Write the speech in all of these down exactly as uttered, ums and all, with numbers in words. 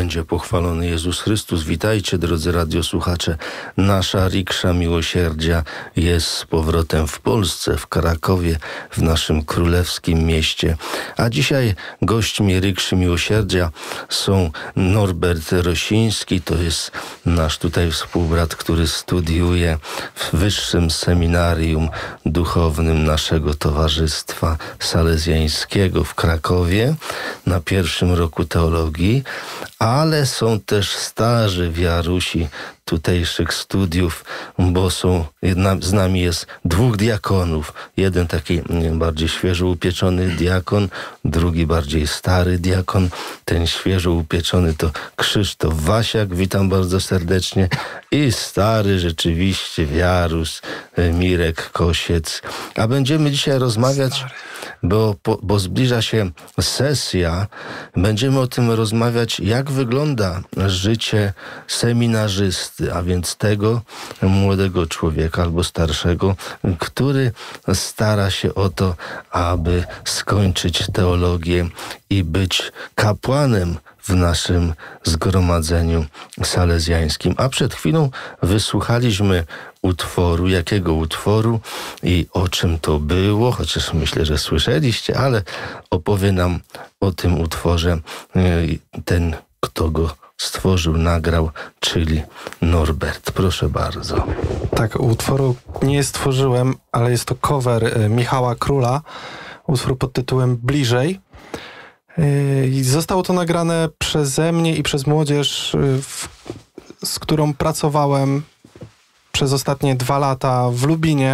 będzie pochwalony Jezus Chrystus. Witajcie, drodzy radiosłuchacze. Nasza riksza miłosierdzia jest z powrotem w Polsce, w Krakowie, w naszym królewskim mieście. A dzisiaj gośćmi rikszy miłosierdzia są Norbert Rosiński, to jest nasz tutaj współbrat, który studiuje w Wyższym Seminarium Duchownym naszego Towarzystwa Salezjańskiego w Krakowie na pierwszym roku teologii, ale są też starzy wiarusi tutejszych studiów, bo są, jedna, z nami jest dwóch diakonów. Jeden taki bardziej świeżo upieczony diakon, drugi bardziej stary diakon. Ten świeżo upieczony to Krzysztof Wasiak, witam bardzo serdecznie. I stary rzeczywiście wiarus Mirek Kosiec. A będziemy dzisiaj rozmawiać, bo, bo zbliża się sesja. Będziemy o tym rozmawiać, jak wygląda życie seminarzysty, a więc tego młodego człowieka albo starszego, który stara się o to, aby skończyć teologię i być kapłanem w naszym zgromadzeniu salezjańskim. A przed chwilą wysłuchaliśmy utworu. Jakiego utworu i o czym to było? Chociaż myślę, że słyszeliście, ale opowie nam o tym utworze ten, kto go stworzył, nagrał, czyli Norbert. Proszę bardzo. Tak, utworu nie stworzyłem, ale jest to cover Michała Króla. Utwór pod tytułem Bliżej. I zostało to nagrane przeze mnie i przez młodzież, w, z którą pracowałem przez ostatnie dwa lata w Lubinie.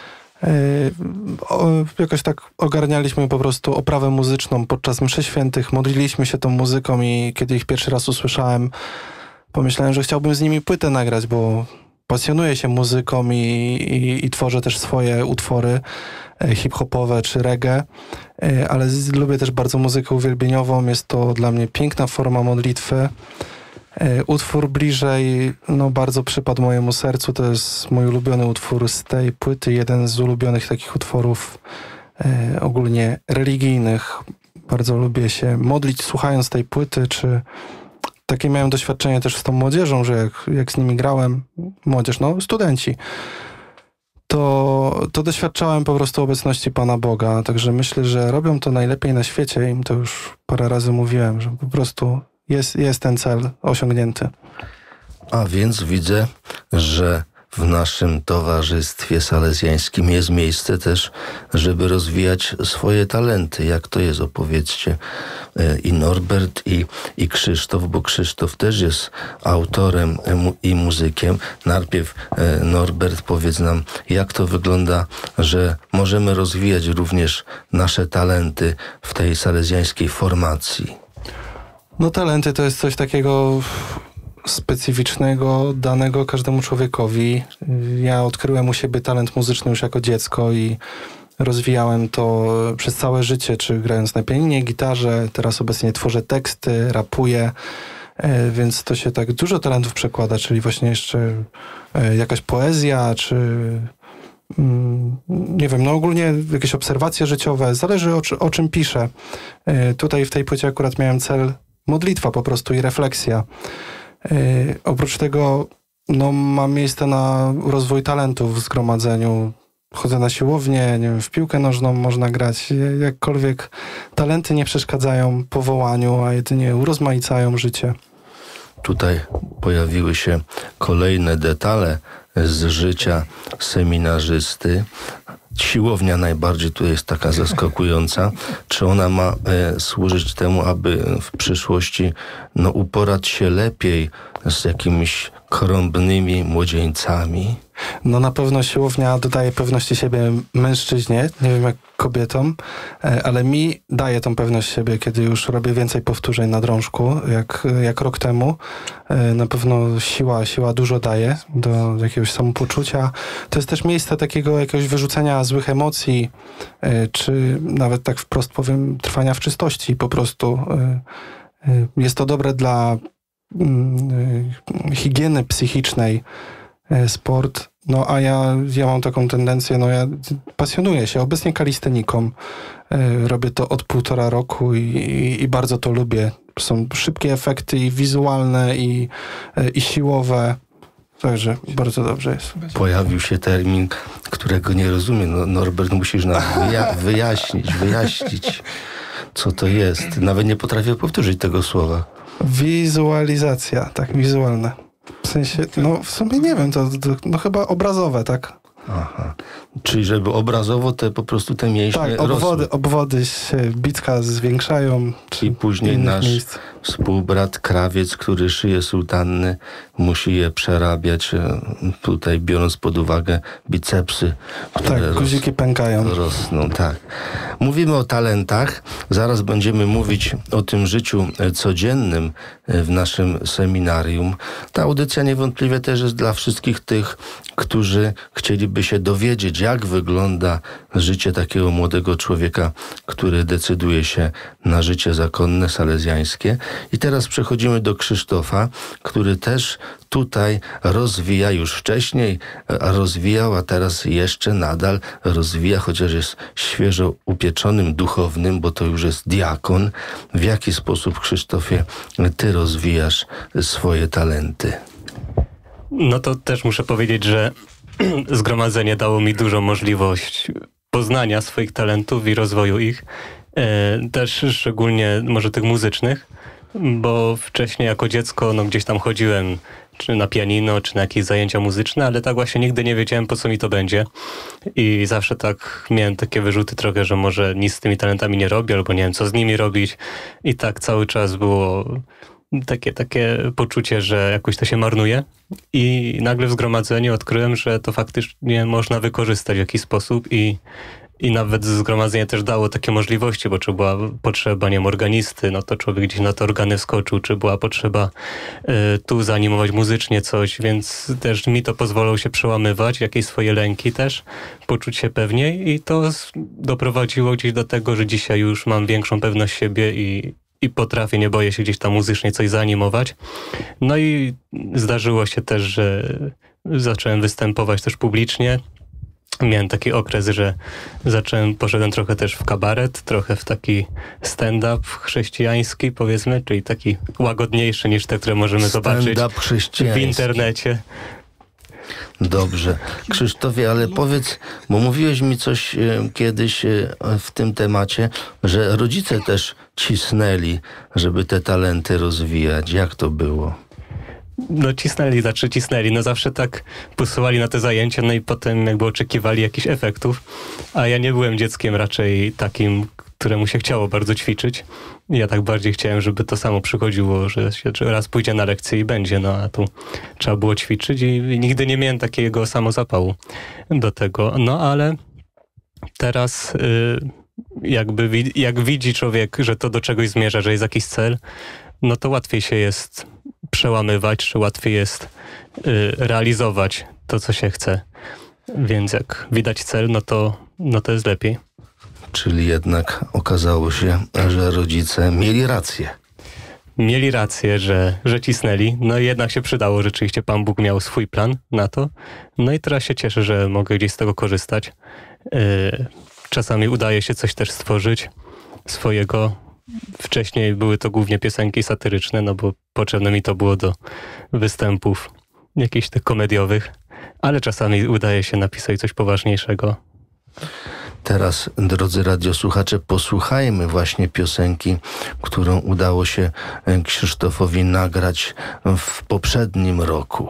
O, jakoś tak ogarnialiśmy po prostu oprawę muzyczną podczas mszy świętych, modliliśmy się tą muzyką i kiedy ich pierwszy raz usłyszałem, pomyślałem, że chciałbym z nimi płytę nagrać, bo pasjonuję się muzyką i, i, i tworzę też swoje utwory hip-hopowe czy reggae, ale z, lubię też bardzo muzykę uwielbieniową, jest to dla mnie piękna forma modlitwy. Utwór Bliżej, no bardzo przypadł mojemu sercu, to jest mój ulubiony utwór z tej płyty, jeden z ulubionych takich utworów e, ogólnie religijnych. Bardzo lubię się modlić słuchając tej płyty, czy takie miałem doświadczenie też z tą młodzieżą, że jak, jak z nimi grałem, młodzież, no studenci, to, to doświadczałem po prostu obecności Pana Boga, także myślę, że robią to najlepiej na świecie, im to już parę razy mówiłem, że po prostu Jest, jest ten cel osiągnięty. A więc widzę, że w naszym towarzystwie salezjańskim jest miejsce też, żeby rozwijać swoje talenty. Jak to jest? Opowiedzcie i Norbert, i, i Krzysztof, bo Krzysztof też jest autorem i muzykiem. Najpierw Norbert, powiedz nam, jak to wygląda, że możemy rozwijać również nasze talenty w tej salezjańskiej formacji. No talenty to jest coś takiego specyficznego, danego każdemu człowiekowi. Ja odkryłem u siebie talent muzyczny już jako dziecko i rozwijałem to przez całe życie, czy grając na pianinie, gitarze, teraz obecnie tworzę teksty, rapuję, więc to się tak dużo talentów przekłada, czyli właśnie jeszcze jakaś poezja, czy nie wiem, no ogólnie jakieś obserwacje życiowe, zależy o, o czym piszę. Tutaj w tej płycie akurat miałem cel modlitwa po prostu i refleksja. Yy, oprócz tego no, mam miejsce na rozwój talentów w zgromadzeniu. Chodzę na siłownię, nie wiem, w piłkę nożną można grać. Jakkolwiek talenty nie przeszkadzają powołaniu, a jedynie urozmaicają życie. Tutaj pojawiły się kolejne detale z życia seminarzysty. Siłownia najbardziej tu jest taka zaskakująca. Czy ona ma e, służyć temu, aby w przyszłości no, uporać się lepiej z jakimiś krąbnymi młodzieńcami? No na pewno siłownia dodaje pewności siebie mężczyźnie, nie wiem jak kobietom, ale mi daje tą pewność siebie, kiedy już robię więcej powtórzeń na drążku, jak, jak rok temu. Na pewno siła, siła dużo daje do jakiegoś samopoczucia. To jest też miejsce takiego jakiegoś wyrzucenia złych emocji, czy nawet tak wprost powiem, trwania w czystości po prostu. Jest to dobre dla higieny psychicznej, sport, No a ja, ja mam taką tendencję, no ja pasjonuję się obecnie kalisteniką. Yy, robię to od półtora roku i, i, i bardzo to lubię. Są szybkie efekty i wizualne i, yy, i siłowe. Także bardzo dobrze jest. Pojawił się termin, którego nie rozumiem. No, Norbert, musisz nam wyja- wyjaśnić, wyjaśnić, co to jest. Nawet nie potrafię powtórzyć tego słowa. Wizualizacja, tak, wizualne. W sensie, no w sumie nie wiem, to, to no chyba obrazowe, tak? Aha. Czyli żeby obrazowo te po prostu te mięśnie Tak, rosły. obwody, obwody się bicka zwiększają. I później nasz miejsc. Współbrat krawiec, który szyje sutanny, musi je przerabiać, tutaj biorąc pod uwagę bicepsy, które tak, guziki ros- pękają. rosną. Tak. Mówimy o talentach. Zaraz będziemy mówić o tym życiu codziennym w naszym seminarium. Ta audycja niewątpliwie też jest dla wszystkich tych, którzy chcieliby się dowiedzieć, jak wygląda życie takiego młodego człowieka, który decyduje się na życie zakonne, salezjańskie. I teraz przechodzimy do Krzysztofa, który też tutaj rozwija, już wcześniej rozwijał, a teraz jeszcze nadal rozwija, chociaż jest świeżo upieczonym duchownym, bo to już jest diakon. W jaki sposób, Krzysztofie, ty rozwijasz swoje talenty? No to też muszę powiedzieć, że zgromadzenie dało mi dużą możliwość poznania swoich talentów i rozwoju ich. E, też szczególnie może tych muzycznych, bo wcześniej jako dziecko no, gdzieś tam chodziłem czy na pianino, czy na jakieś zajęcia muzyczne, ale tak właśnie nigdy nie wiedziałem, po co mi to będzie. I zawsze tak miałem takie wyrzuty trochę, że może nic z tymi talentami nie robię, albo nie wiem, co z nimi robić. I tak cały czas było takie, takie poczucie, że jakoś to się marnuje. I nagle w zgromadzeniu odkryłem, że to faktycznie można wykorzystać w jakiś sposób i I nawet zgromadzenie też dało takie możliwości, bo czy była potrzeba, nie wiem, organisty, no to człowiek gdzieś na te organy wskoczył, czy była potrzeba y, tu zaanimować muzycznie coś, więc też mi to pozwalało się przełamywać, jakieś swoje lęki też, poczuć się pewniej i to z, doprowadziło gdzieś do tego, że dzisiaj już mam większą pewność siebie i, i potrafię, nie boję się gdzieś tam muzycznie coś zaanimować. No i zdarzyło się też, że zacząłem występować też publicznie. Miałem taki okres, że zacząłem, poszedłem trochę też w kabaret, trochę w taki stand-up chrześcijański, powiedzmy, czyli taki łagodniejszy niż te, które możemy zobaczyć w internecie. Dobrze. Krzysztofie, ale powiedz, bo mówiłeś mi coś e, kiedyś e, w tym temacie, że rodzice też cisnęli, żeby te talenty rozwijać. Jak to było? No cisnęli, znaczy cisnęli, no zawsze tak posyłali na te zajęcia, no i potem jakby oczekiwali jakichś efektów, a ja nie byłem dzieckiem raczej takim, któremu się chciało bardzo ćwiczyć. Ja tak bardziej chciałem, żeby to samo przychodziło, że się że raz pójdzie na lekcję i będzie, no a tu trzeba było ćwiczyć i, i nigdy nie miałem takiego samozapału do tego, no ale teraz y, jakby wi- jak widzi człowiek, że to do czegoś zmierza, że jest jakiś cel, no to łatwiej się jest przełamywać, czy łatwiej jest y, realizować to, co się chce. Więc jak widać cel, no to, no to jest lepiej. Czyli jednak okazało się, że rodzice mieli rację. Mieli rację, że, że cisnęli. No i jednak się przydało. Rzeczywiście Pan Bóg miał swój plan na to. No i teraz się cieszę, że mogę gdzieś z tego korzystać. Y, czasami udaje się coś też stworzyć swojego. Wcześniej były to głównie piosenki satyryczne, no bo potrzebne mi to było do występów jakichś tych komediowych, ale czasami udaje się napisać coś poważniejszego. Teraz, drodzy radiosłuchacze, posłuchajmy właśnie piosenki, którą udało się Krzysztofowi nagrać w poprzednim roku.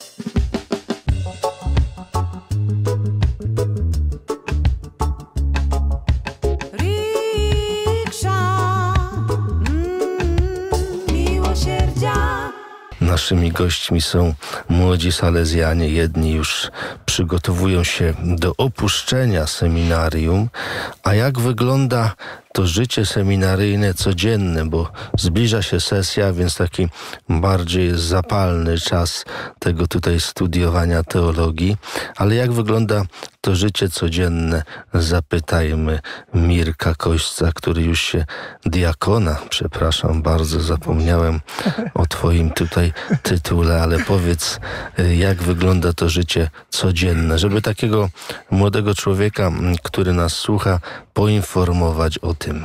Naszymi gośćmi są młodzi salezjanie. Jedni już przygotowują się do opuszczenia seminarium. A jak wygląda to życie seminaryjne codzienne, bo zbliża się sesja, więc taki bardziej jest zapalny czas tego tutaj studiowania teologii. Ale jak wygląda to życie codzienne? Zapytajmy Mirka Kośca, który już się diakona, przepraszam bardzo, zapomniałem o twoim tutaj tytule, ale powiedz, jak wygląda to życie codzienne, żeby takiego młodego człowieka, który nas słucha, poinformować o tym.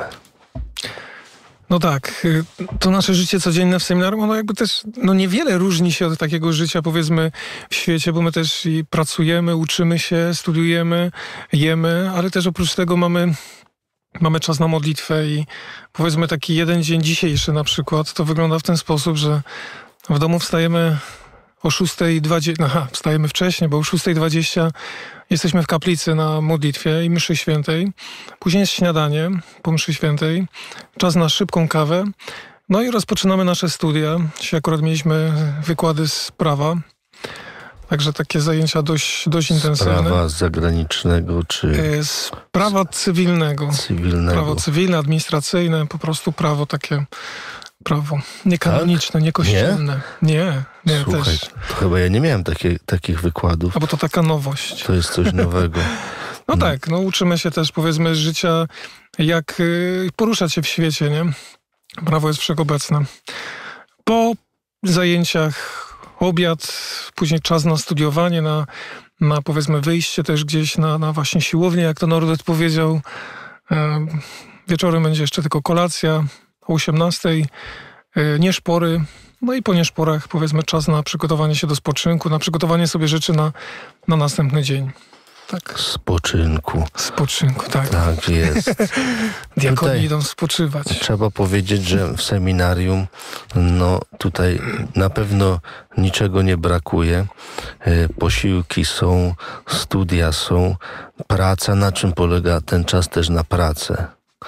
No tak, to nasze życie codzienne w seminarium, ono jakby też no niewiele różni się od takiego życia, powiedzmy, w świecie, bo my też i pracujemy, uczymy się, studiujemy, jemy, ale też oprócz tego mamy, mamy czas na modlitwę i powiedzmy taki jeden dzień dzisiejszy na przykład, to wygląda w ten sposób, że w domu wstajemy o szóstej dwadzieścia, aha, wstajemy wcześniej, bo o szóstej dwadzieścia jesteśmy w kaplicy na modlitwie i mszy świętej. Później jest śniadanie po mszy świętej, czas na szybką kawę. No i rozpoczynamy nasze studia. Dzisiaj akurat mieliśmy wykłady z prawa, także takie zajęcia dość, dość intensywne. Prawa zagranicznego czy... Z prawa cywilnego. Cywilnego. Prawo cywilne, administracyjne, po prostu prawo takie... Prawo. Niekanoniczne, tak? Niekościelne. Nie, nie, nie Słuchaj, też. To chyba ja nie miałem takie, takich wykładów. A bo to taka nowość. To jest coś nowego. No tak, no uczymy się też, powiedzmy, z życia, jak y, poruszać się w świecie, nie? Prawo jest wszechobecne. Po zajęciach obiad, później czas na studiowanie, na, na powiedzmy wyjście też gdzieś na, na właśnie siłownię, jak to Norbert powiedział. Y, wieczorem będzie jeszcze tylko kolacja. O osiemnastej nieszpory, no i po nieszporach powiedzmy czas na przygotowanie się do spoczynku, na przygotowanie sobie rzeczy na, na następny dzień. Tak. Spoczynku. Spoczynku, tak. Tak jest. Diakoni Tutaj idą spoczywać. Trzeba powiedzieć, że w seminarium no tutaj na pewno niczego nie brakuje. Posiłki są, studia są, praca. Na czym polega ten czas też na pracę?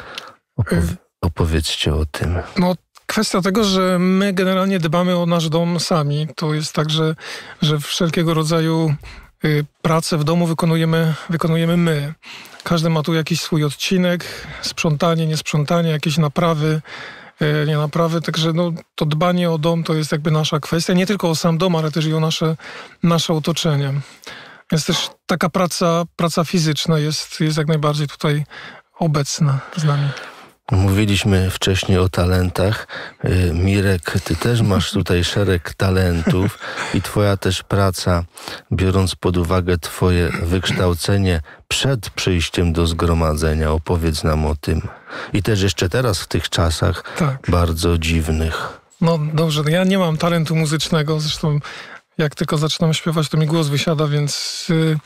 Opow- opowiedzcie o tym. No, kwestia tego, że my generalnie dbamy o nasz dom sami. To jest tak, że, że wszelkiego rodzaju y, pracę w domu wykonujemy, wykonujemy my. Każdy ma tu jakiś swój odcinek, sprzątanie, niesprzątanie, jakieś naprawy, y, nie naprawy. Także no, to dbanie o dom to jest jakby nasza kwestia. Nie tylko o sam dom, ale też i o nasze, nasze otoczenie. Więc też taka praca, praca fizyczna jest, jest jak najbardziej tutaj obecna z nami. Mówiliśmy wcześniej o talentach. Mirek, ty też masz tutaj szereg talentów i twoja też praca, biorąc pod uwagę twoje wykształcenie przed przyjściem do zgromadzenia. Opowiedz nam o tym. I też jeszcze teraz w tych czasach tak. bardzo dziwnych. No dobrze, ja nie mam talentu muzycznego, zresztą jak tylko zaczynam śpiewać, to mi głos wysiada, więc... Yy...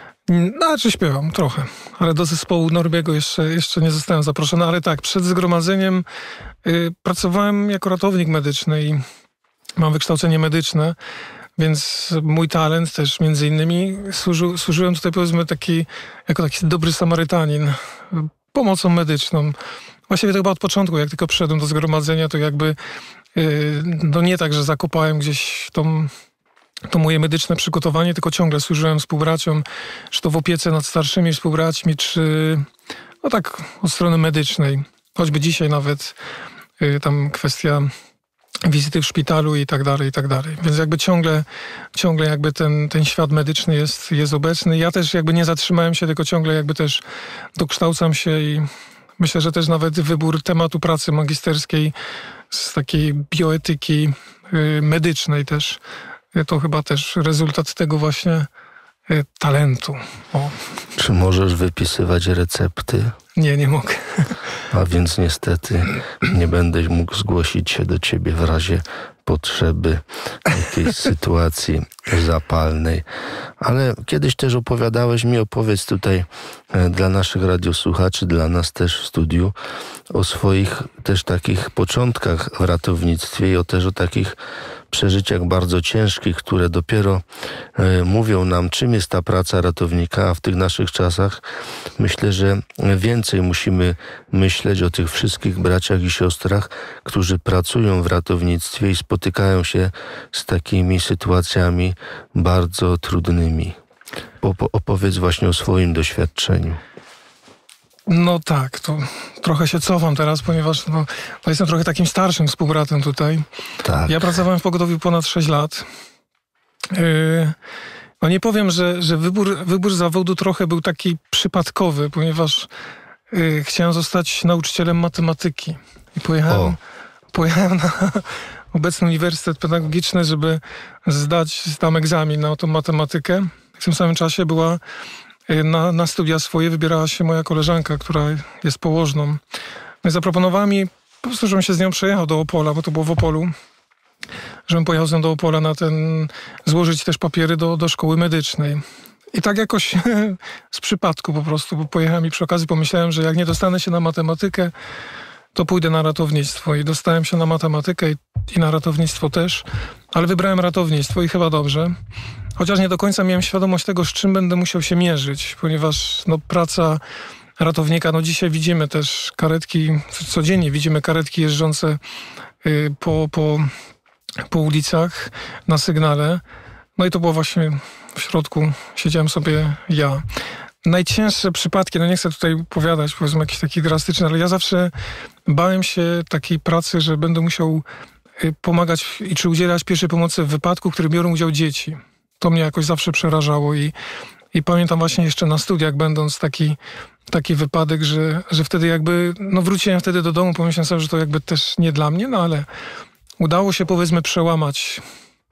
No, czy śpiewam trochę, ale do zespołu Norbiego jeszcze, jeszcze nie zostałem zaproszony, ale tak, przed zgromadzeniem y, pracowałem jako ratownik medyczny i mam wykształcenie medyczne, więc mój talent też między innymi służył, służyłem tutaj powiedzmy taki, jako taki dobry Samarytanin, pomocą medyczną. Właściwie to chyba od początku, jak tylko przyszedłem do zgromadzenia, to jakby y, no nie tak, że zakopałem gdzieś tą... to moje medyczne przygotowanie, tylko ciągle służyłem współbraciom, czy to w opiece nad starszymi współbraćmi, czy no tak od strony medycznej. Choćby dzisiaj nawet y, tam kwestia wizyty w szpitalu i tak dalej, i tak dalej. Więc jakby ciągle, ciągle jakby ten, ten świat medyczny jest, jest obecny. Ja też jakby nie zatrzymałem się, tylko ciągle jakby też dokształcam się i myślę, że też nawet wybór tematu pracy magisterskiej z takiej bioetyki y, medycznej też to chyba też rezultat tego właśnie y, talentu. O. Czy możesz wypisywać recepty? Nie, nie mogę. A więc niestety nie będę mógł zgłosić się do ciebie w razie potrzeby jakiejś sytuacji zapalnej. Ale kiedyś też opowiadałeś mi, opowiedz tutaj dla naszych radiosłuchaczy, dla nas też w studiu, o swoich też takich początkach w ratownictwie i o też o takich przeżyciach bardzo ciężkich, które dopiero e, mówią nam, czym jest ta praca ratownika, a w tych naszych czasach myślę, że więcej musimy myśleć o tych wszystkich braciach i siostrach, którzy pracują w ratownictwie i spotykają się z takimi sytuacjami bardzo trudnymi. Opo- opowiedz właśnie o swoim doświadczeniu. No tak, to trochę się cofam teraz, ponieważ no, no jestem trochę takim starszym współbratem tutaj. Tak. Ja pracowałem w pogotowiu ponad sześć lat. Yy, no nie powiem, że, że wybór, wybór zawodu trochę był taki przypadkowy, ponieważ yy, chciałem zostać nauczycielem matematyki. I pojechałem, pojechałem na obecny Uniwersytet Pedagogiczny, żeby zdać tam egzamin na tą matematykę. W tym samym czasie była Na, na studia swoje wybierała się moja koleżanka, która jest położną. No i zaproponowała mi po prostu, żebym się z nią przejechał do Opola, bo to było w Opolu. Żebym pojechał z nią do Opola na ten, złożyć też papiery do, do szkoły medycznej. I tak jakoś z przypadku po prostu, bo pojechałem i przy okazji pomyślałem, że jak nie dostanę się na matematykę, to pójdę na ratownictwo. I dostałem się na matematykę i, i na ratownictwo też, ale wybrałem ratownictwo i chyba dobrze. Chociaż nie do końca miałem świadomość tego, z czym będę musiał się mierzyć, ponieważ no, praca ratownika, no dzisiaj widzimy też karetki, codziennie widzimy karetki jeżdżące y, po, po, po ulicach na sygnale. No i to było właśnie w środku, siedziałem sobie ja. Najcięższe przypadki, no nie chcę tutaj opowiadać, powiedzmy jakieś takie drastyczne, ale ja zawsze bałem się takiej pracy, że będę musiał pomagać i czy udzielać pierwszej pomocy w wypadku, w którym biorą udział dzieci. To mnie jakoś zawsze przerażało i, i pamiętam właśnie jeszcze na studiach będąc taki, taki wypadek, że, że wtedy jakby, no wróciłem wtedy do domu, pomyślałem sobie, że to jakby też nie dla mnie, no ale udało się powiedzmy przełamać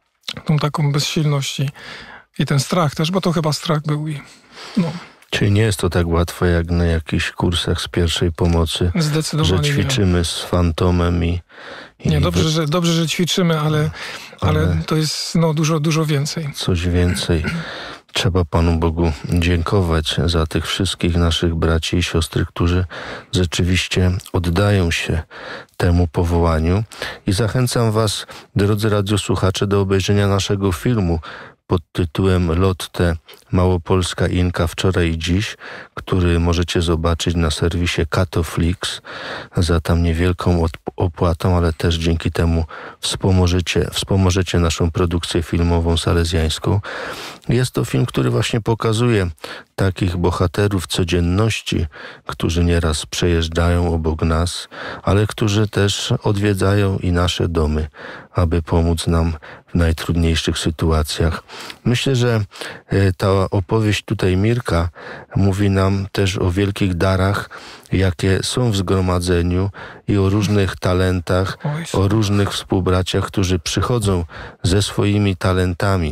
tą taką bezsilność i, i ten strach też, bo to chyba strach był i no. Czyli nie jest to tak łatwo jak na jakichś kursach z pierwszej pomocy, że ćwiczymy nie. z fantomem i... i nie, dobrze, że, dobrze, że ćwiczymy, ale, ale, ale to jest no, dużo, dużo więcej. Coś więcej. Trzeba Panu Bogu dziękować za tych wszystkich naszych braci i siostry, którzy rzeczywiście oddają się temu powołaniu. I zachęcam Was, drodzy radiosłuchacze, do obejrzenia naszego filmu pod tytułem Lotte Małopolska Inka wczoraj i dziś, który możecie zobaczyć na serwisie Katoflix za tam niewielką opłatą, ale też dzięki temu wspomożecie, wspomożecie naszą produkcję filmową salezjańską. Jest to film, który właśnie pokazuje takich bohaterów codzienności, którzy nieraz przejeżdżają obok nas, ale którzy też odwiedzają i nasze domy, aby pomóc nam w najtrudniejszych sytuacjach. Myślę, że ta opowieść tutaj Mirka mówi nam też o wielkich darach, jakie są w zgromadzeniu i o różnych talentach, o różnych współbraciach, którzy przychodzą ze swoimi talentami.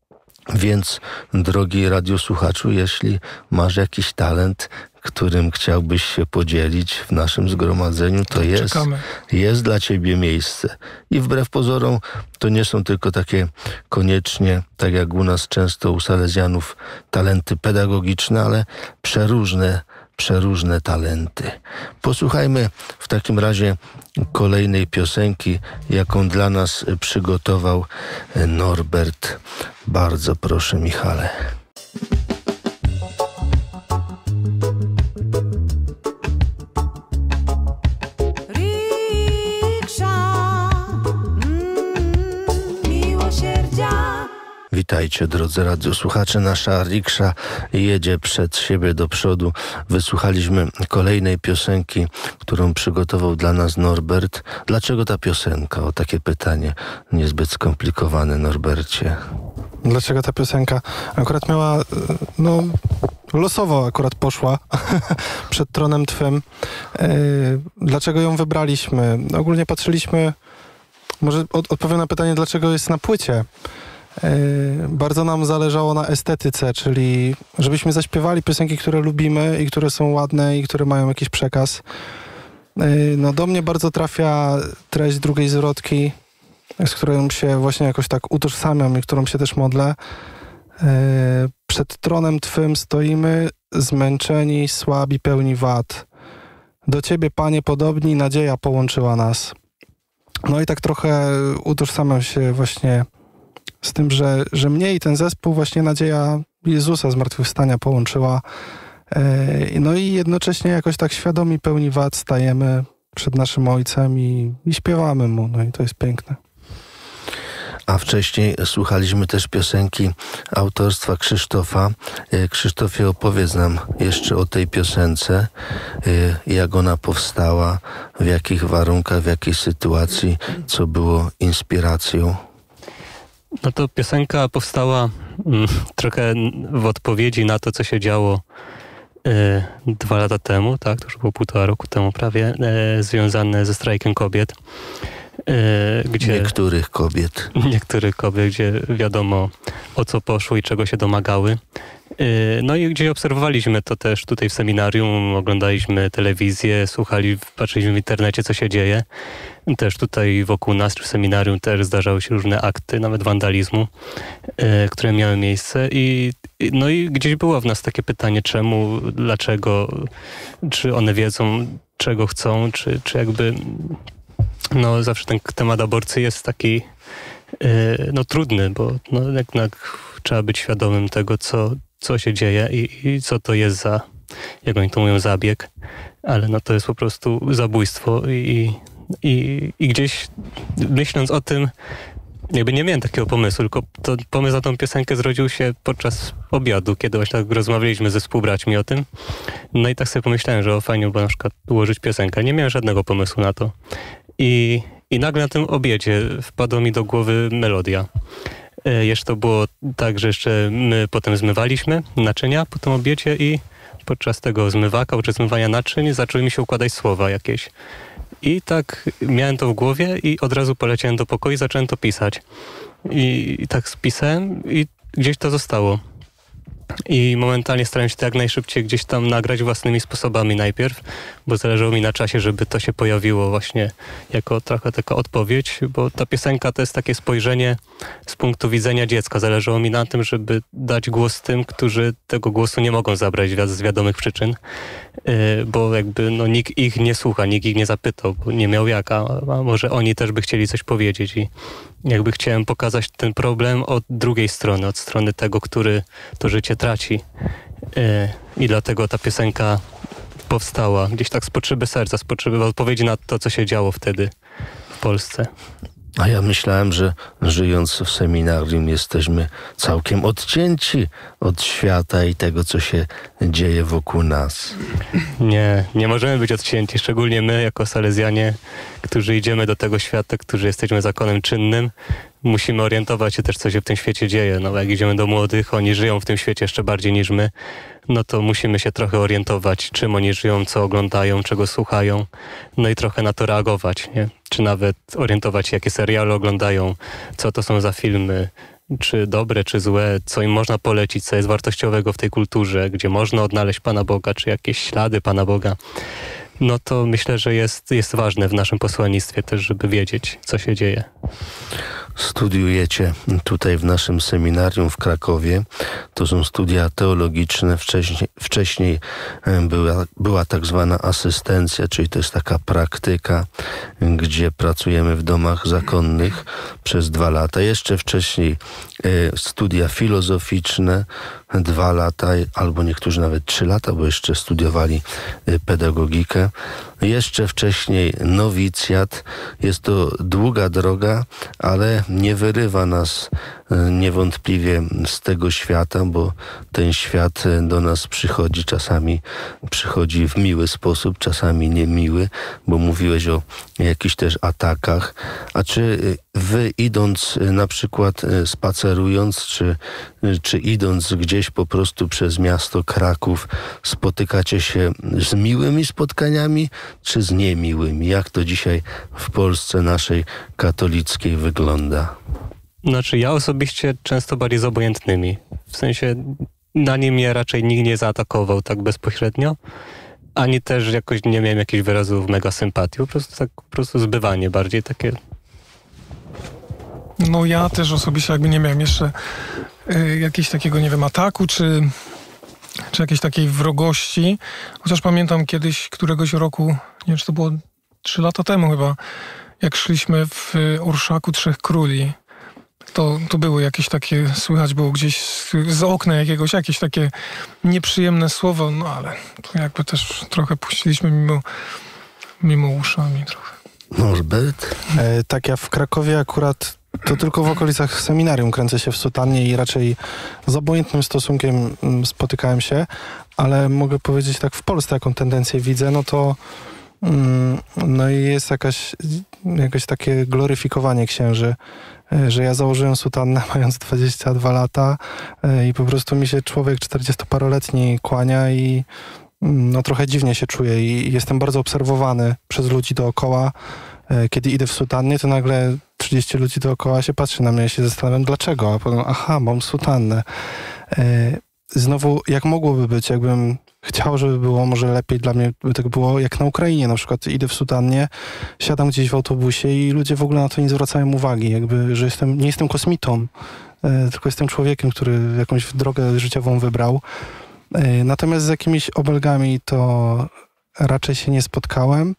Więc, drogi radiosłuchaczu, jeśli masz jakiś talent, którym chciałbyś się podzielić w naszym zgromadzeniu, to jest, jest dla ciebie miejsce. I wbrew pozorom to nie są tylko takie koniecznie, tak jak u nas często u salezjanów, talenty pedagogiczne, ale przeróżne, przeróżne talenty. Posłuchajmy w takim razie kolejnej piosenki, jaką dla nas przygotował Norbert. Bardzo proszę, Michale. Witajcie, drodzy radiosłuchacze. Nasza riksza jedzie przed siebie do przodu. Wysłuchaliśmy kolejnej piosenki, którą przygotował dla nas Norbert. Dlaczego ta piosenka? O takie pytanie niezbyt skomplikowane, Norbercie. Dlaczego ta piosenka? Akurat miała, no losowo akurat poszła przed tronem Twym. Yy, dlaczego ją wybraliśmy? Ogólnie patrzyliśmy, może od, odpowiem na pytanie, dlaczego jest na płycie. Yy, bardzo nam zależało na estetyce, czyli żebyśmy zaśpiewali piosenki, które lubimy i które są ładne i które mają jakiś przekaz. Yy, no do mnie bardzo trafia treść drugiej zwrotki, z którą się właśnie jakoś tak utożsamiam i którą się też modlę. Yy, przed tronem Twym stoimy, zmęczeni, słabi, pełni wad. Do Ciebie, Panie, podobni, nadzieja połączyła nas. No i tak trochę utożsamiam się właśnie z tym, że, że mnie i ten zespół właśnie nadzieja Jezusa zmartwychwstania połączyła. Yy, no i jednocześnie jakoś tak świadomi, pełni wad stajemy przed naszym Ojcem i, i śpiewamy Mu. No i to jest piękne. A wcześniej słuchaliśmy też piosenki autorstwa Krzysztofa. Krzysztofie, opowiedz nam jeszcze o tej piosence, jak ona powstała, w jakich warunkach, w jakiej sytuacji, co było inspiracją. No to piosenka powstała mm, trochę w odpowiedzi na to, co się działo e, dwa lata temu, tak, to już było półtora roku temu prawie, e, związane ze strajkiem kobiet. E, gdzie niektórych kobiet. Niektórych kobiet, gdzie wiadomo o co poszło i czego się domagały. E, no i gdzie obserwowaliśmy to też tutaj w seminarium, oglądaliśmy telewizję, słuchali, patrzyliśmy w internecie, co się dzieje. Też tutaj wokół nas, czy w seminarium też zdarzały się różne akty, nawet wandalizmu, e, które miały miejsce i, i no i gdzieś było w nas takie pytanie, czemu, dlaczego, czy one wiedzą, czego chcą, czy, czy jakby no zawsze ten temat aborcji jest taki e, no trudny, bo no jednak trzeba być świadomym tego, co, co się dzieje i, i co to jest za, jak oni to mówią, zabieg, ale no to jest po prostu zabójstwo i I, I gdzieś myśląc o tym, jakby nie miałem takiego pomysłu, tylko to pomysł na tą piosenkę zrodził się podczas obiadu, kiedy właśnie tak rozmawialiśmy ze współbraćmi o tym. No i tak sobie pomyślałem, że o, fajnie było na przykład ułożyć piosenkę. Nie miałem żadnego pomysłu na to. I, i nagle na tym obiedzie wpadła mi do głowy melodia. E, jeszcze to było tak, że jeszcze my potem zmywaliśmy naczynia po tym obiedzie i podczas tego zmywaka, czy zmywania naczyń zaczęły mi się układać słowa jakieś. I tak miałem to w głowie i od razu poleciałem do pokoju i zacząłem to pisać. I, i tak spisałem i gdzieś to zostało. I momentalnie starałem się to jak najszybciej gdzieś tam nagrać własnymi sposobami najpierw, bo zależało mi na czasie, żeby to się pojawiło właśnie jako trochę taka odpowiedź, bo ta piosenka to jest takie spojrzenie z punktu widzenia dziecka. Zależało mi na tym, żeby dać głos tym, którzy tego głosu nie mogą zabrać z wiadomych przyczyn, bo jakby no, nikt ich nie słucha, nikt ich nie zapytał, bo nie miał jak, a, a może oni też by chcieli coś powiedzieć i jakby chciałem pokazać ten problem od drugiej strony, od strony tego, który to życie traci. I dlatego ta piosenka powstała gdzieś tak z potrzeby serca, z potrzeby odpowiedzi na to, co się działo wtedy w Polsce. A ja myślałem, że żyjąc w seminarium jesteśmy całkiem odcięci od świata i tego, co się dzieje wokół nas. Nie, nie możemy być odcięci, szczególnie my jako salezjanie, którzy idziemy do tego świata, którzy jesteśmy zakonem czynnym. Musimy orientować się też, co się w tym świecie dzieje. No, jak idziemy do młodych, oni żyją w tym świecie jeszcze bardziej niż my, no to musimy się trochę orientować, czym oni żyją, co oglądają, czego słuchają, no i trochę na to reagować, nie? Czy nawet orientować się, jakie seriale oglądają, co to są za filmy, czy dobre, czy złe, co im można polecić, co jest wartościowego w tej kulturze, gdzie można odnaleźć Pana Boga, czy jakieś ślady Pana Boga. No to myślę, że jest, jest ważne w naszym posłannictwie też, żeby wiedzieć, co się dzieje. Studiujecie tutaj w naszym seminarium w Krakowie. To są studia teologiczne. Wcześniej, wcześniej była, była tak zwana asystencja, czyli to jest taka praktyka, gdzie pracujemy w domach zakonnych przez dwa lata. Jeszcze wcześniej studia filozoficzne, dwa lata, albo niektórzy nawet trzy lata, bo jeszcze studiowali pedagogikę. Jeszcze wcześniej nowicjat. Jest to długa droga, ale nie wyrywa nas niewątpliwie z tego świata, bo ten świat do nas przychodzi, czasami przychodzi w miły sposób, czasami niemiły, bo mówiłeś o jakichś też atakach. A czy wy idąc na przykład spacerując, czy, czy idąc gdzieś po prostu przez miasto Kraków, spotykacie się z miłymi spotkaniami, czy z niemiłymi? Jak to dzisiaj w Polsce naszej katolickiej wygląda? Znaczy ja osobiście często bardziej z obojętnymi. W sensie na nim mnie raczej nikt nie zaatakował tak bezpośrednio, ani też jakoś nie miałem jakichś wyrazów mega sympatii. Po prostu tak po prostu zbywanie bardziej takie. No ja też osobiście jakby nie miałem jeszcze y, jakiegoś takiego, nie wiem, ataku, czy, czy jakiejś takiej wrogości. Chociaż pamiętam kiedyś, któregoś roku, nie wiem, czy to było trzy lata temu chyba, jak szliśmy w Orszaku Trzech Króli. To, to było jakieś takie, słychać było gdzieś z, z okna jakiegoś, jakieś takie nieprzyjemne słowo, no ale to jakby też trochę puściliśmy mimo, mimo uszami trochę. Norbert? E, tak, ja w Krakowie akurat to tylko w okolicach seminarium kręcę się w sutannie i raczej z obojętnym stosunkiem spotykałem się, ale mogę powiedzieć tak w Polsce, jaką tendencję widzę, no to no i jest jakaś, jakieś takie gloryfikowanie księży, że ja założyłem sutannę mając dwadzieścia dwa lata i po prostu mi się człowiek czterdziestoparoletni kłania i no trochę dziwnie się czuję i jestem bardzo obserwowany przez ludzi dookoła. Kiedy idę w sutannie, to nagle trzydziestu ludzi dookoła się patrzy na mnie i się zastanawiam, dlaczego, a potem aha, mam sutannę. Znowu, jak mogłoby być, jakbym chciał, żeby było, może lepiej dla mnie by tak było jak na Ukrainie. Na przykład idę w sutannie, siadam gdzieś w autobusie i ludzie w ogóle na to nie zwracają uwagi. Jakby, że jestem, nie jestem kosmitą, e, tylko jestem człowiekiem, który jakąś drogę życiową wybrał. E, natomiast z jakimiś obelgami to raczej się nie spotkałem.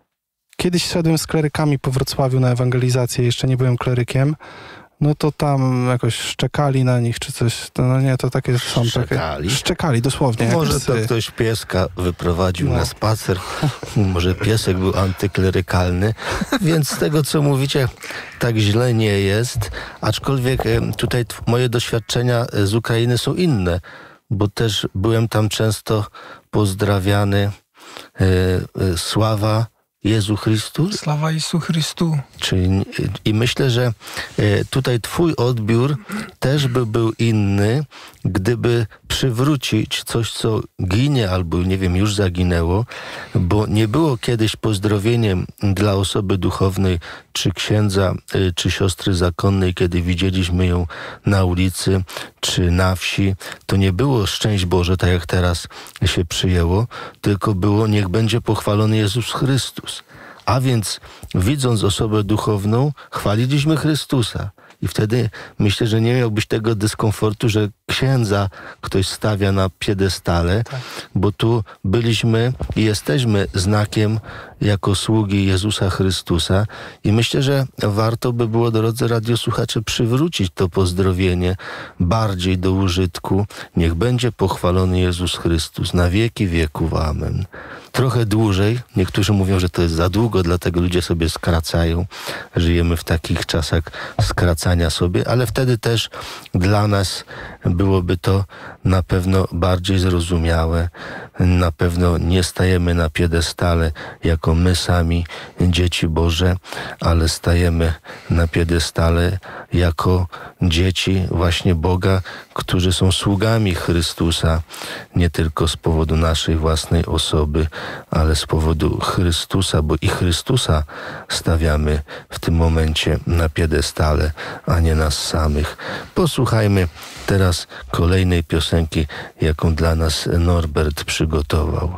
Kiedyś szedłem z klerykami po Wrocławiu na ewangelizację, jeszcze nie byłem klerykiem. No to tam jakoś szczekali na nich, czy coś. To, no nie, to takie są Szczekali? takie... Szczekali, dosłownie. Może to ktoś pieska wyprowadził no. na spacer. Może piesek był antyklerykalny. Więc z tego, co mówicie, tak źle nie jest. Aczkolwiek tutaj moje doświadczenia z Ukrainy są inne, bo też byłem tam często pozdrawiany. E, e, sława Jezu Chrystus. Sława Jezu Chrystu. Czyli, i myślę, że tutaj twój odbiór też by był inny, gdyby przywrócić coś, co ginie albo, nie wiem, już zaginęło, bo nie było kiedyś pozdrowieniem dla osoby duchownej, czy księdza, czy siostry zakonnej, kiedy widzieliśmy ją na ulicy, czy na wsi. To nie było szczęść Boże, tak jak teraz się przyjęło, tylko było niech będzie pochwalony Jezus Chrystus. A więc widząc osobę duchowną, chwaliliśmy Chrystusa. I wtedy myślę, że nie miałbyś tego dyskomfortu, że księdza ktoś stawia na piedestale, tak. Bo tu byliśmy i jesteśmy znakiem jako sługi Jezusa Chrystusa. I myślę, że warto by było, drodzy radiosłuchacze, przywrócić to pozdrowienie bardziej do użytku. Niech będzie pochwalony Jezus Chrystus na wieki wieków. Amen. Trochę dłużej. Niektórzy mówią, że to jest za długo, dlatego ludzie sobie skracają. Żyjemy w takich czasach skracania sobie, ale wtedy też dla nas byłoby to na pewno bardziej zrozumiałe. Na pewno nie stajemy na piedestale jako my sami, dzieci Boże, ale stajemy na piedestale jako dzieci właśnie Boga, którzy są sługami Chrystusa, nie tylko z powodu naszej własnej osoby, ale z powodu Chrystusa, bo i Chrystusa stawiamy w tym momencie na piedestale, a nie nas samych. Posłuchajmy teraz kolejnej piosenki, jaką dla nas Norbert przygotował.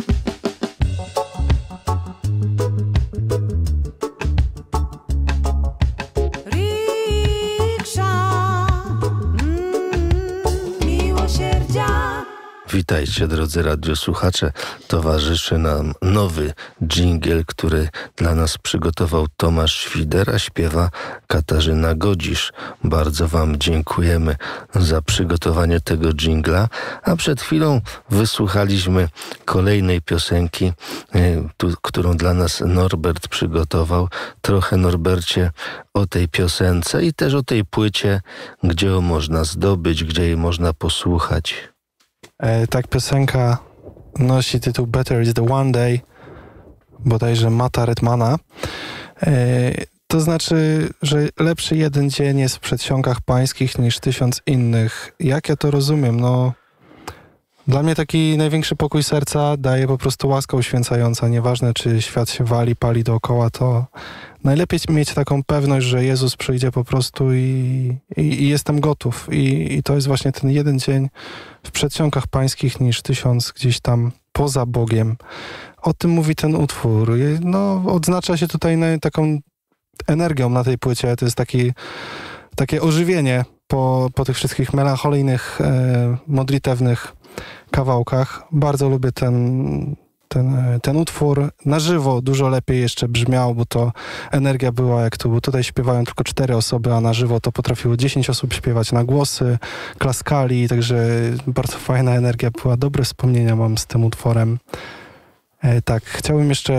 Witajcie, drodzy radiosłuchacze. Towarzyszy nam nowy dżingiel, który dla nas przygotował Tomasz Świder, a śpiewa Katarzyna Godzisz. Bardzo wam dziękujemy za przygotowanie tego dżingla. A przed chwilą wysłuchaliśmy kolejnej piosenki, tu, którą dla nas Norbert przygotował. Trochę, Norbercie, o tej piosence i też o tej płycie, gdzie ją można zdobyć, gdzie jej można posłuchać. E, tak, piosenka nosi tytuł Better is the One Day, bodajże Mata Redmana. E, to znaczy, że lepszy jeden dzień jest w przedsionkach pańskich niż tysiąc innych. Jak ja to rozumiem? No, dla mnie taki największy pokój serca daje po prostu łaska uświęcająca. Nieważne, czy świat się wali, pali dookoła, to najlepiej mieć taką pewność, że Jezus przyjdzie po prostu i, i, i jestem gotów. I, I to jest właśnie ten jeden dzień w przedsionkach pańskich niż tysiąc gdzieś tam poza Bogiem. O tym mówi ten utwór. No, odznacza się tutaj na, taką energią na tej płycie. To jest taki, takie ożywienie po, po tych wszystkich melancholijnych, e, modlitewnych kawałkach. Bardzo lubię ten, ten, ten utwór. Na żywo dużo lepiej jeszcze brzmiał, bo to energia była jak tu, bo tutaj śpiewają tylko cztery osoby, a na żywo to potrafiło dziesięć osób śpiewać na głosy, klaskali, także bardzo fajna energia była. Dobre wspomnienia mam z tym utworem. E, tak, chciałbym jeszcze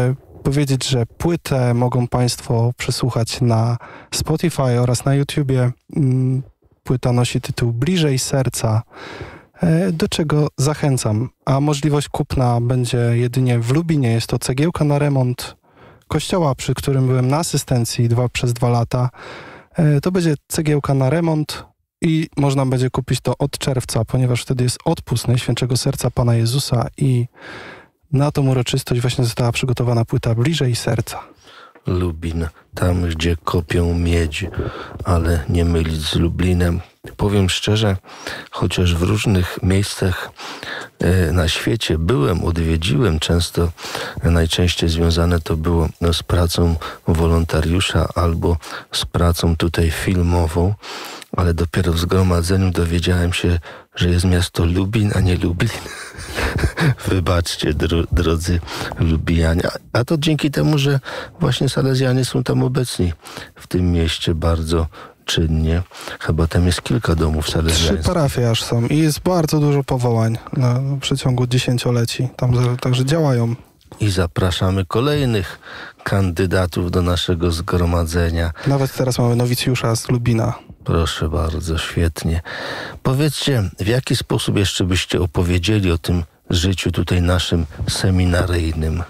powiedzieć, że płytę mogą Państwo przesłuchać na Spotify oraz na YouTubie. Płyta nosi tytuł Bliżej Serca, do czego zachęcam. A możliwość kupna będzie jedynie w Lubinie. Jest to cegiełka na remont kościoła, przy którym byłem na asystencji dwa, przez dwa lata. To będzie cegiełka na remont i można będzie kupić to od czerwca, ponieważ wtedy jest odpust Najświętszego Serca Pana Jezusa i na tą uroczystość właśnie została przygotowana płyta Bliżej Serca. Lubin, tam gdzie kopią miedź, ale nie mylić z Lublinem. Powiem szczerze, chociaż w różnych miejscach e, na świecie byłem, odwiedziłem, często, e, najczęściej związane to było no, z pracą wolontariusza albo z pracą tutaj filmową, ale dopiero w zgromadzeniu dowiedziałem się, że jest miasto Lubin, a nie Lublin. Wybaczcie, dro, drodzy Lubijanie. A to dzięki temu, że właśnie salezjanie są tam obecni w tym mieście bardzo czynnie. Chyba tam jest kilka domów salezjańskich. Trzy parafie aż są i jest bardzo dużo powołań na przeciągu dziesięcioleci. Tam także działają. I zapraszamy kolejnych kandydatów do naszego zgromadzenia. Nawet teraz mamy nowicjusza z Lubina. Proszę bardzo, świetnie. Powiedzcie, w jaki sposób jeszcze byście opowiedzieli o tym życiu tutaj naszym seminaryjnym?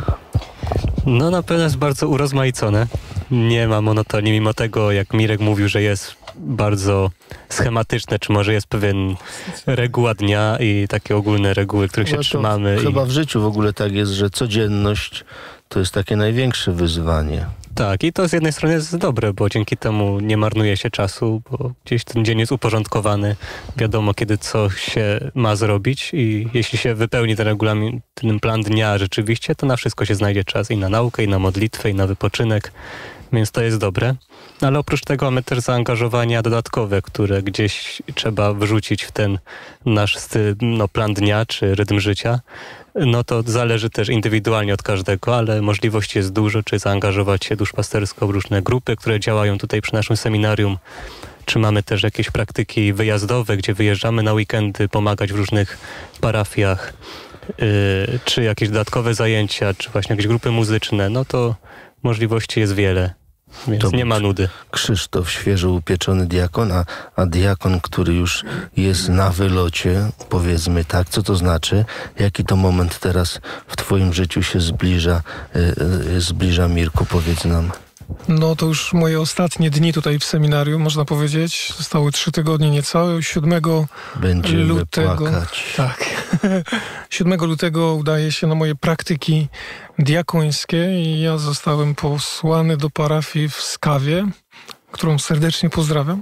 No na pewno jest bardzo urozmaicone. Nie ma monotonii, mimo tego, jak Mirek mówił, że jest bardzo schematyczne, czy może jest pewien reguła dnia i takie ogólne reguły, których się no trzymamy. Chyba i... w życiu w ogóle tak jest, że codzienność to jest takie największe wyzwanie. Tak, i to z jednej strony jest dobre, bo dzięki temu nie marnuje się czasu, bo gdzieś ten dzień jest uporządkowany, wiadomo kiedy co się ma zrobić i jeśli się wypełni ten regulamin, ten plan dnia rzeczywiście, to na wszystko się znajdzie czas i na naukę, i na modlitwę, i na wypoczynek, więc to jest dobre. Ale oprócz tego mamy też zaangażowania dodatkowe, które gdzieś trzeba wrzucić w ten nasz styl, no, plan dnia czy rytm życia. No to zależy też indywidualnie od każdego, ale możliwości jest dużo, czy zaangażować się duszpastersko w różne grupy, które działają tutaj przy naszym seminarium, czy mamy też jakieś praktyki wyjazdowe, gdzie wyjeżdżamy na weekendy, pomagać w różnych parafiach, yy, czy jakieś dodatkowe zajęcia, czy właśnie jakieś grupy muzyczne, no to możliwości jest wiele. Więc to nie ma nudy. Krzysztof, świeżo upieczony diakon, a, a diakon, który już jest na wylocie, powiedzmy tak, co to znaczy? Jaki to moment teraz w twoim życiu się zbliża, yy, zbliża, Mirku, powiedz nam. No to już moje ostatnie dni tutaj w seminarium, można powiedzieć. Zostały trzy tygodnie niecałe. siódmego Będziemy lutego, płakać. Tak. siódmego lutego udaje się na moje praktyki diakońskie i ja zostałem posłany do parafii w Skawie, którą serdecznie pozdrawiam.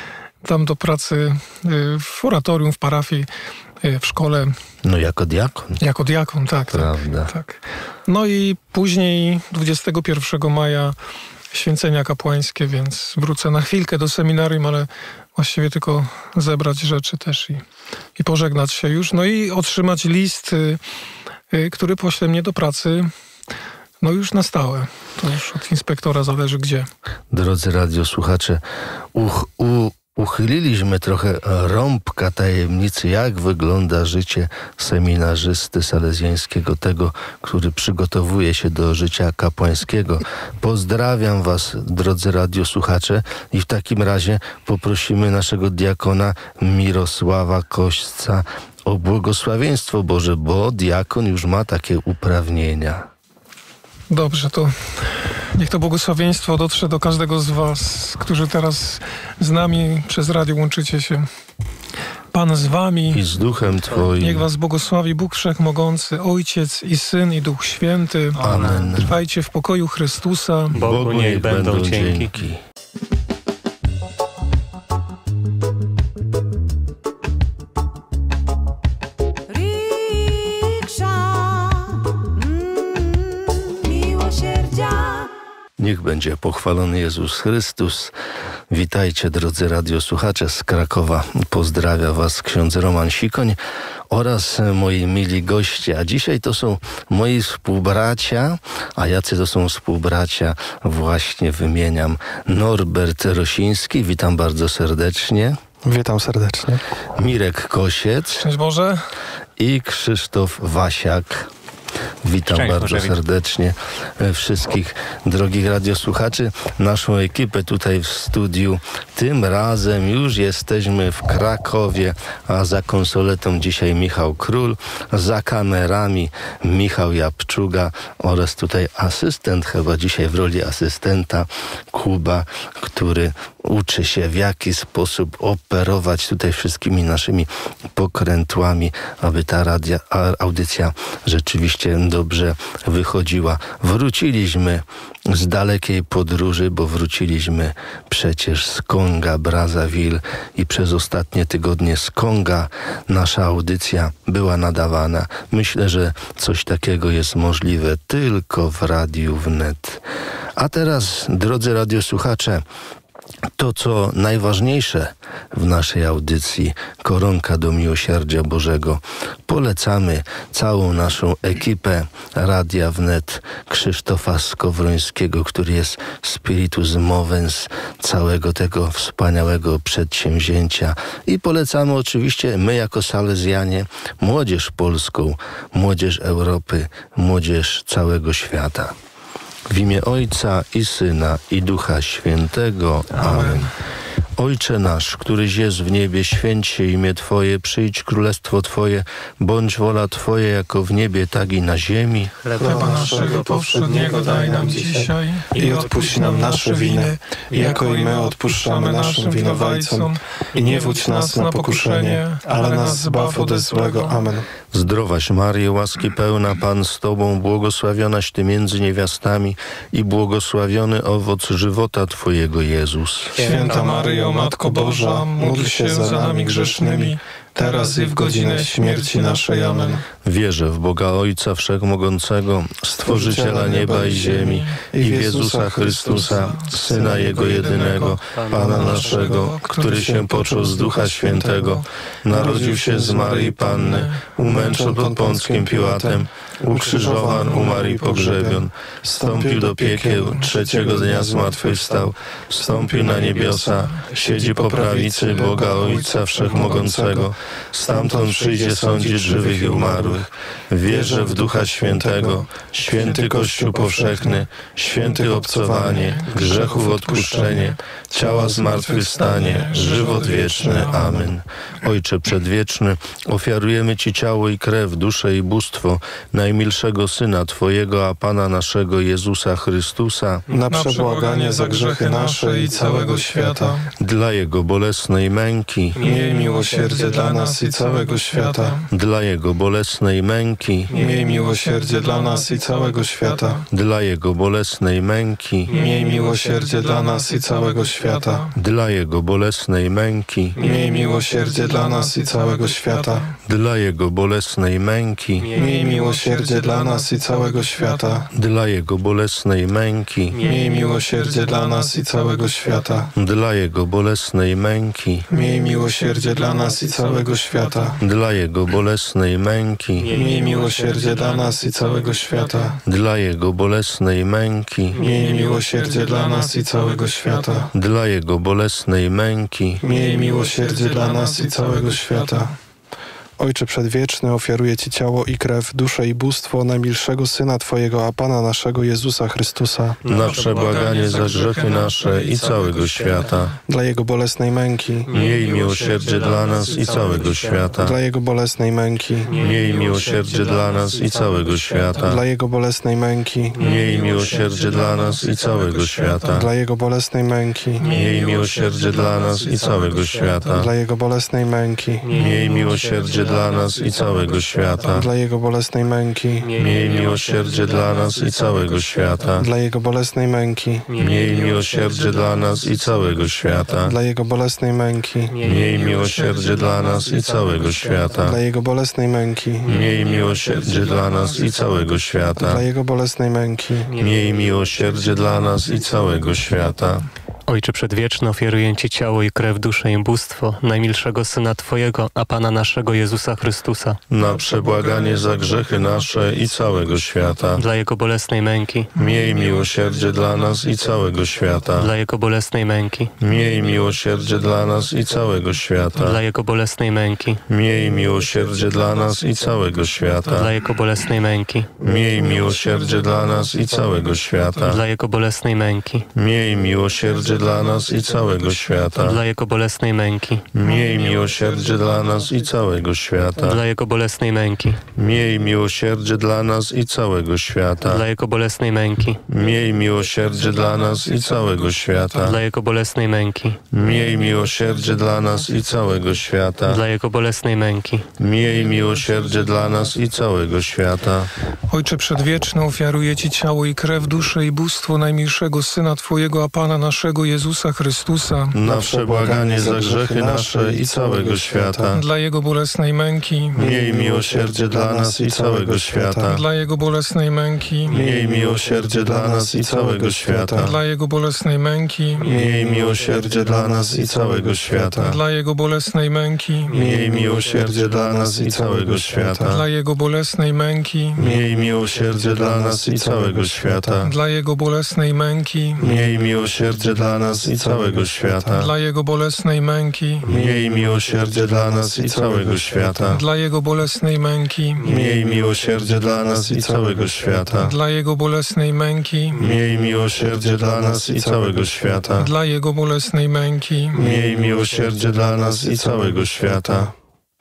Tam do pracy w oratorium, w parafii, w szkole. No jako diakon. Jako diakon, tak. Prawda. Tak, tak. No i później dwudziestego pierwszego maja święcenia kapłańskie, więc wrócę na chwilkę do seminarium, ale właściwie tylko zebrać rzeczy też i, i pożegnać się już. No i otrzymać list, y, y, który pośle mnie do pracy, no już na stałe. To już od inspektora zależy gdzie. Drodzy radiosłuchacze, uch, u, uchyliliśmy trochę rąbka tajemnicy, jak wygląda życie seminarzysty salezjańskiego, tego, który przygotowuje się do życia kapłańskiego. Pozdrawiam was, drodzy radiosłuchacze, i w takim razie poprosimy naszego diakona Mirosława Kośca o błogosławieństwo Boże, bo diakon już ma takie uprawnienia. Dobrze, to niech to błogosławieństwo dotrze do każdego z was, którzy teraz z nami przez radio łączycie się. Pan z wami. I z duchem twoim. Niech was błogosławi Bóg Wszechmogący, Ojciec i Syn i Duch Święty. Amen. Trwajcie w pokoju Chrystusa. Bogu niech będą dzięki. Niech będzie pochwalony Jezus Chrystus. Witajcie, drodzy radiosłuchacze z Krakowa. Pozdrawia was ksiądz Roman Sikoń oraz moi mili goście. A dzisiaj to są moi współbracia, a jacy to są współbracia, właśnie wymieniam. Norbert Rosiński, witam bardzo serdecznie. Witam serdecznie. Mirek Kosiec. Szczęść Boże. I Krzysztof Wasiak. Witam Szczęść bardzo Boże, serdecznie wszystkich drogich radiosłuchaczy, naszą ekipę tutaj w studiu. Tym razem już jesteśmy w Krakowie, a za konsoletą dzisiaj Michał Król, za kamerami Michał Japczuga oraz tutaj asystent, chyba dzisiaj w roli asystenta, Kuba, który uczy się, w jaki sposób operować tutaj wszystkimi naszymi pokrętłami, aby ta radia, audycja rzeczywiście dobrze wychodziła. Wróciliśmy z dalekiej podróży, bo wróciliśmy przecież z Konga, Brazzaville i przez ostatnie tygodnie z Konga nasza audycja była nadawana. Myślę, że coś takiego jest możliwe tylko w Radiu Wnet. A teraz, drodzy radiosłuchacze, to, co najważniejsze w naszej audycji, koronka do miłosierdzia Bożego. Polecamy całą naszą ekipę Radia Wnet, Krzysztofa Skowrońskiego, który jest spiritus movens całego tego wspaniałego przedsięwzięcia. I polecamy oczywiście my jako salezjanie, młodzież polską, młodzież Europy, młodzież całego świata. W imię Ojca i Syna i Ducha Świętego. Amen. Amen. Ojcze nasz, któryś jest w niebie, święć się imię Twoje, przyjdź królestwo Twoje, bądź wola Twoja jako w niebie, tak i na ziemi. Chleba naszego powszedniego daj nam dzisiaj i odpuść nam nasze winy, jako i my odpuszczamy naszym winowajcom. I nie wódź nas na pokuszenie, ale nas zbaw ode złego. Amen. Zdrowaś Maryjo, łaski pełna, Pan z Tobą, błogosławionaś Ty między niewiastami i błogosławiony owoc żywota Twojego, Jezus. Święta Maryjo, Matko Boża, módl się za nami grzesznymi, teraz i w godzinę śmierci naszej. Amen. Wierzę w Boga Ojca Wszechmogącego, Stworzyciela nieba i ziemi i w Jezusa Chrystusa, Syna Jego jedynego, Pana naszego, który się począł z Ducha Świętego, narodził się z Maryi Panny, umęczon pod Pąckim Piłatem, ukrzyżowan, umarł i pogrzebion, wstąpił do piekieł, trzeciego dnia zmartwychwstał, wstąpił na niebiosa, siedzi po prawicy Boga Ojca Wszechmogącego, stamtąd przyjdzie sądzić żywych i umarłych. Wierzę w Ducha Świętego, święty Kościół powszechny, święty obcowanie, grzechów odpuszczenie, ciała zmartwychwstanie, żywot wieczny. Amen. Ojcze przedwieczny, ofiarujemy Ci ciało i krew, duszę i bóstwo najmilszego Syna Twojego, a Pana naszego Jezusa Chrystusa, na przebłaganie za grzechy nasze i całego świata. Dla Jego bolesnej męki, miej miłosierdzie dla nas i całego świata. Dla Jego bolesnej męki, miej miłosierdzie dla nas i całego świata. Dla Jego bolesnej męki, miej miłosierdzie dla nas i całego świata. Dla Jego bolesnej męki, miej miłosierdzie dla nas i całego świata. Dla Jego bolesnej męki, miej miłosierdzie dla nas i całego świata. Dla Jego bolesnej męki, miej miłosierdzie dla nas i całego świata. Dla Jego bolesnej męki, miej miłosierdzie dla nas i całego świata. Dla Jego bolesnej męki, miej miłosierdzie dla nas i całego świata. Dla Jego bolesnej męki, miej miłosierdzie dla nas i całego świata. Dla Jego bolesnej męki, miej miłosierdzie dla nas i całego świata. Ojcze Przedwieczny, ofiaruję Ci ciało i krew, duszę i bóstwo najmilszego Syna Twojego, a Pana naszego Jezusa Chrystusa, na przebłaganie za grzechy nasze i całego świata. Dla Jego bolesnej męki, miej miłosierdzie dla nas i całego świata. Dla Jego bolesnej męki, miej miłosierdzie dla nas i całego świata. Dla Jego bolesnej męki, miej miłosierdzie dla nas i całego świata. Dla Jego bolesnej męki, miej miłosierdzie dla nas i całego świata. Dla Jego bolesnej męki, miej miłosierdzie dla nas i całego świata. Dla Jego bolesnej męki, miej miłosierdzie dla nas i całego świata. Dla Jego bolesnej męki, miej miłosierdzie dla nas i całego świata. Dla Jego bolesnej męki, miej miłosierdzie dla nas i całego świata. Dla Jego bolesnej męki, miej miłosierdzie dla nas i całego świata. Dla Jego bolesnej męki, miej miłosierdzie dla nas i całego świata. Ojcze Przedwieczny, ofiaruję Ci ciało i krew, duszę i bóstwo najmilszego Syna Twojego, a Pana naszego Jezusa Chrystusa, Na przebłaganie za grzechy nasze i całego świata. dla Jego bolesnej męki, Miej miłosierdzie dla nas i całego świata. dla Jego bolesnej męki, Miej miłosierdzie dla nas i całego świata. dla Jego bolesnej męki, Miej miłosierdzie dla nas i całego świata. dla Jego bolesnej męki, Miej miłosierdzie dla nas i całego świata. dla Jego bolesnej męki, Miej miłosierdzie dla nas i całego świata. dla Jego bolesnej męki, Miej miłosierdzie dla nas i całego świata. dla Jego bolesnej męki, Miej miłosierdzie dla nas i całego świata. dla Jego bolesnej męki, Miej miłosierdzie dla nas i całego świata. dla Jego bolesnej męki, Miej miłosierdzie dla nas i całego świata. dla Jego bolesnej męki, Miej miłosierdzie dla nas i całego świata. Ojcze Przedwieczny, ofiaruję Ci ciało i krew, duszę i bóstwo najmilszego Syna Twojego, a Pana naszego Jezusa Chrystusa, Na przebłaganie za grzechy nasze i całego świata. dla Jego bolesnej męki, Miej miłosierdzie dla nas i całego świata. dla Jego bolesnej męki, Miej miłosierdzie dla nas i całego świata. dla Jego bolesnej męki, Miej miłosierdzie dla nas i całego świata. dla Jego bolesnej męki, Miej miłosierdzie dla nas i całego świata. dla Jego bolesnej męki, Miej miłosierdzie dla nas i całego świata. dla Jego bolesnej męki, Miej miłosierdzie dla nas i całego świata. dla Jego bolesnej męki, Miej miłosierdzie dla nas i całego świata. dla Jego bolesnej męki, Miej miłosierdzie dla nas i całego świata. dla Jego bolesnej męki, Miej miłosierdzie dla nas i całego świata. dla Jego bolesnej męki. Miej miłosierdzie dla nas i całego świata.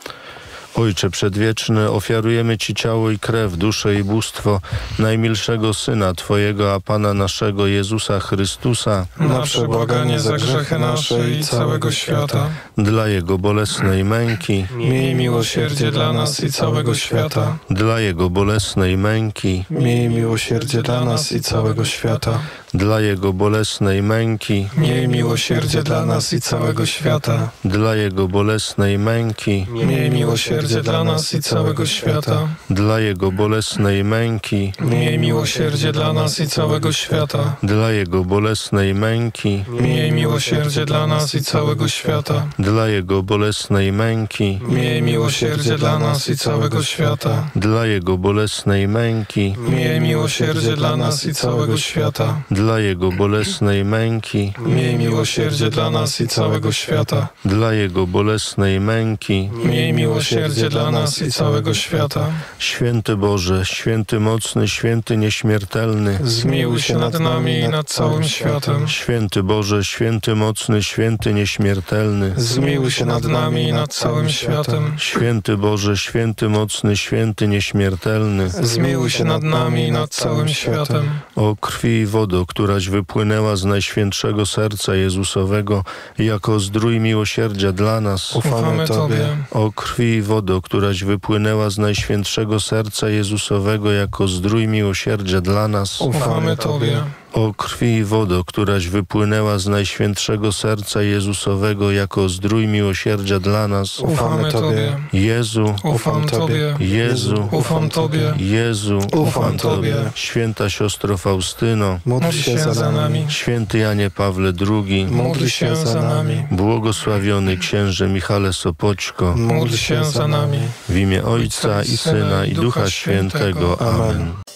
Ojcze Przedwieczny, ofiarujemy Ci ciało i krew, duszę i bóstwo najmilszego Syna Twojego, a Pana naszego Jezusa Chrystusa, Na przebłaganie za grzechy nasze i całego świata. dla Jego bolesnej męki, Miej miłosierdzie dla nas i całego świata. dla Jego bolesnej męki, Miej miłosierdzie dla nas i całego świata. dla Jego bolesnej męki, Miej miłosierdzie dla nas i całego świata. dla Jego bolesnej męki, Miej miłosierdzie dla nas i całego świata. dla Jego bolesnej męki, Miej miłosierdzie dla nas i całego świata. dla Jego bolesnej męki, Miej miłosierdzie dla nas i całego świata. dla Jego bolesnej męki, Miej miłosierdzie dla nas i całego świata. dla Jego bolesnej męki, Miej miłosierdzie dla nas i całego świata. dla Jego bolesnej męki, Miej miłosierdzie dla nas i całego świata. dla Jego bolesnej męki. Miej miłosierdzie dla nas i całego świata. Święty Boże, święty mocny, święty nieśmiertelny, Zmiłuj się nad nami i nad całym światem. święty Boże, święty mocny, święty nieśmiertelny, Zmiłuj się nad nami i nad całym światem. święty Boże, święty mocny, święty nieśmiertelny, Zmiłuj się nad nami i nad całym światem. o krwi i wodo, któraś wypłynęła z najświętszego serca Jezusowego jako zdrój miłosierdzia dla nas, Ufamy Tobie. o krwi i wodo, któraś wypłynęła z najświętszego serca Jezusowego jako zdrój miłosierdzia dla nas, Ufamy Tobie. o krwi i wodo, któraś wypłynęła z najświętszego serca Jezusowego jako zdrój miłosierdzia dla nas, Ufamy Tobie. Jezu, Ufam Tobie. Jezu, Ufam Tobie. Jezu, Ufam Tobie. Święta siostro Faustyno, Módl się za nami. święty Janie Pawle drugi, Módl się za nami. błogosławiony księże Michale Sopoćko, Módl się za nami. w imię Ojca i Syna i Ducha Świętego. Amen.